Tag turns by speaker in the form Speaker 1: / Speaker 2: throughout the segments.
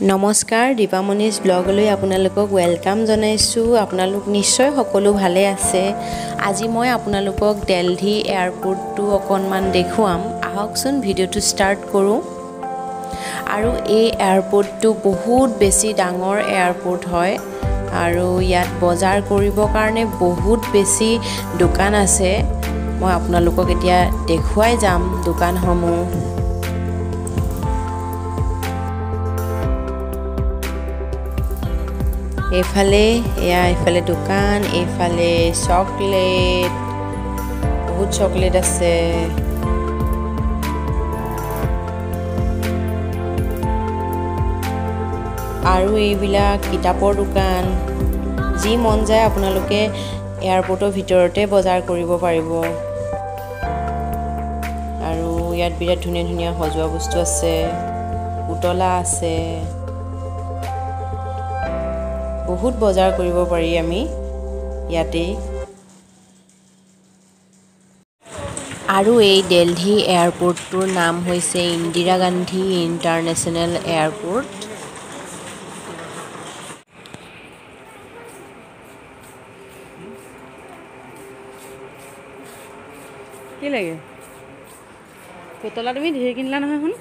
Speaker 1: নমস্কাৰ দীপামণিজ ব্লগলৈ আপোনালোকক ওয়েলকাম জনাইছোঁ। আপোনালোক নিশ্চয় সকলো ভালে আছে। আজি মই আপোনালোকক দিল্লী এয়াৰপোৰ্টটো অকণমান দেখুৱাম। আহকচোন ভিডিঅ'টো ষ্টাৰ্ট কৰোঁ। আৰু এই এয়াৰপোৰ্টটো বহুত বেছি ডাঙৰ এয়াৰপোৰ্ট হয় আৰু ইয়াত বজাৰ কৰিবৰ কাৰণে বহুত বেছি দোকান আছে। মই আপোনালোকক এতিয়া দেখুৱাই যাম দোকানসমূহ। এইফালে দোকান, এইফালে চকলেট, বহুত চকলেট আছে। আৰু এইবিলাক কিতাপৰ দোকান। যি মন যায় আপোনালোকে এয়াৰপোৰ্টৰ ভিতৰতে বজাৰ কৰিব পাৰিব। আৰু ইয়াত বিৰাট ধুনীয়া ধুনীয়া সজোৱা বস্তু আছে, পুতলা আছে। বহুত বজাৰ কৰিব পাৰি আমি ইয়াতে। আৰু এই দিল্লী এয়াৰপোৰ্টটোৰ নাম হৈছে ইন্দিৰা গান্ধী ইণ্টাৰনেশ্যনেল এয়াৰপোৰ্ট। কি লাগে পুতলা? তুমি ধেৰ কিনিলা নহয় শুন।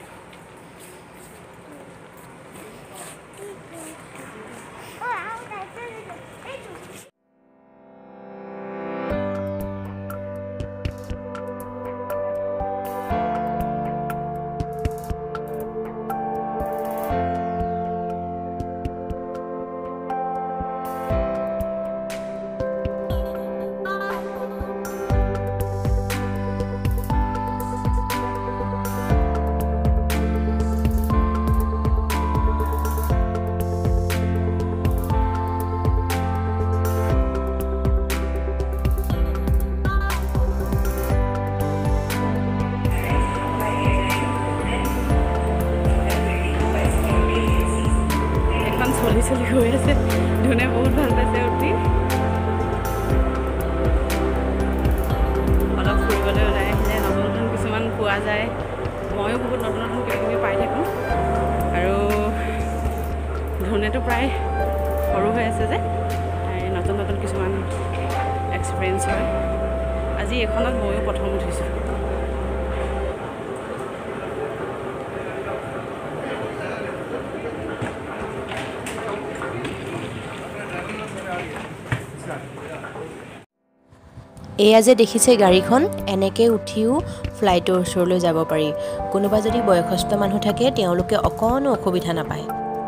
Speaker 1: চলি গৈ আছে। ধুনে বহুত ভাল পাইছে উঠি। অলপ ফুৰিবলৈ ওলাই আহিলে নতুন নতুন কিছুমান পোৱা যায়। ময়ো বহুত নতুন নতুন কিবাকিবি পাই থাকোঁ। আৰু ধুনেটো প্ৰায় সৰু হৈ আছে যে নতুন নতুন কিছুমান এক্সপিৰিয়েঞ্চ হয়। আজি এইখনত ময়ো প্ৰথম উঠিছোঁ। এয়া যে দেখিছে গাড়ীখন, এনেকৈ উঠিও ফ্লাইটৰ ওচৰলৈ যাব পাৰি। কোনোবা যদি বয়সস্থ মানুহ থাকে তেওঁলোকে অকণো অসুবিধা নাপায়।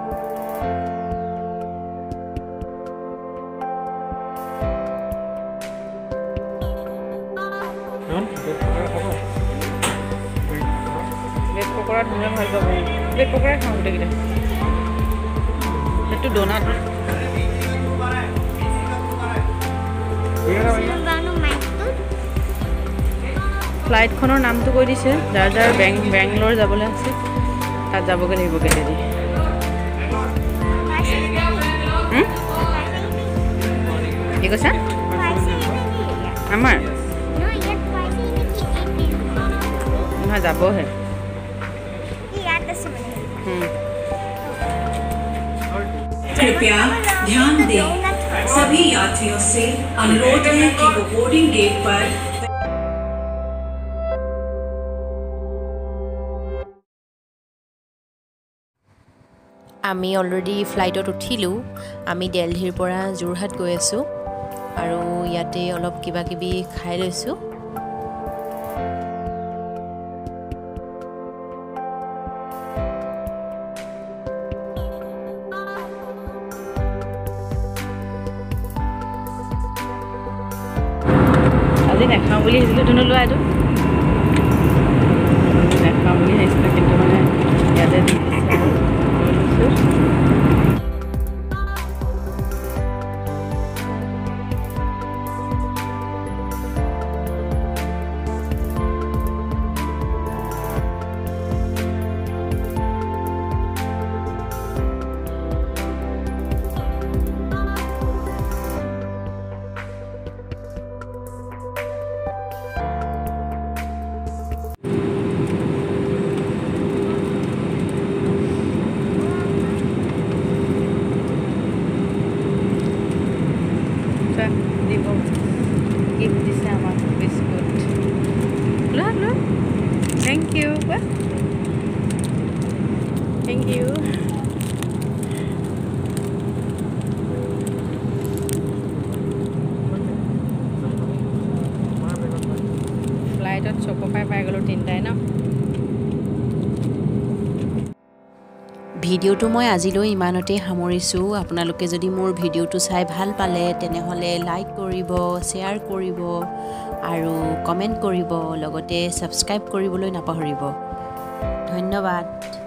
Speaker 1: ব্ৰেড পকৰা ধুনীয়া ভাল পাব। ব্ৰেড পকৰাই খাওঁ গোটেইকেইটা। সেইটো ডোনাট। ফ্লাইটখনৰ নামটো কৈ দিছে। যাৰ যাৰ বেংগলোৰ যাবলৈ আছে তাত যাবগৈ লাগিব কেতিয়া। কি কৈছা? আমাৰ নহয়, যাবহে।
Speaker 2: कृपया ध्यान दें, सभी यात्रियों से अनुरोध है कि वो बोर्डिंग गेट पर
Speaker 1: আমি অলৰেডি ফ্লাইটত উঠিলোঁ। আমি দিল্লীৰ পৰা যোৰহাট গৈ আছোঁ আৰু ইয়াতে অলপ কিবা কিবি খাই লৈছোঁ। আজি নাখাওঁ বুলি আহিছিলোঁ। ধুনু লোৱা এইটো নাখাওঁ বুলি আহিছিলোঁ, কিন্তু মানে ইয়াতে দি দিছে আৰু লৈ লৈছোঁ। বা থেংক ইউ ফ্লাইটত চপকাই পাই গ'লোঁ তিনিটাই ন ভিডিঅ'টো মই আজিলৈ ইমানতে সামৰিছোঁ আপোনালোকে যদি মোৰ ভিডিঅ'টো চাই ভাল পালে তেনেহ'লে লাইক কৰিব শ্বেয়াৰ কৰিব আৰু কমেণ্ট কৰিব লগতে ছাবস্ক্ৰাইব কৰিবলৈ নাপাহৰিব ধন্যবাদ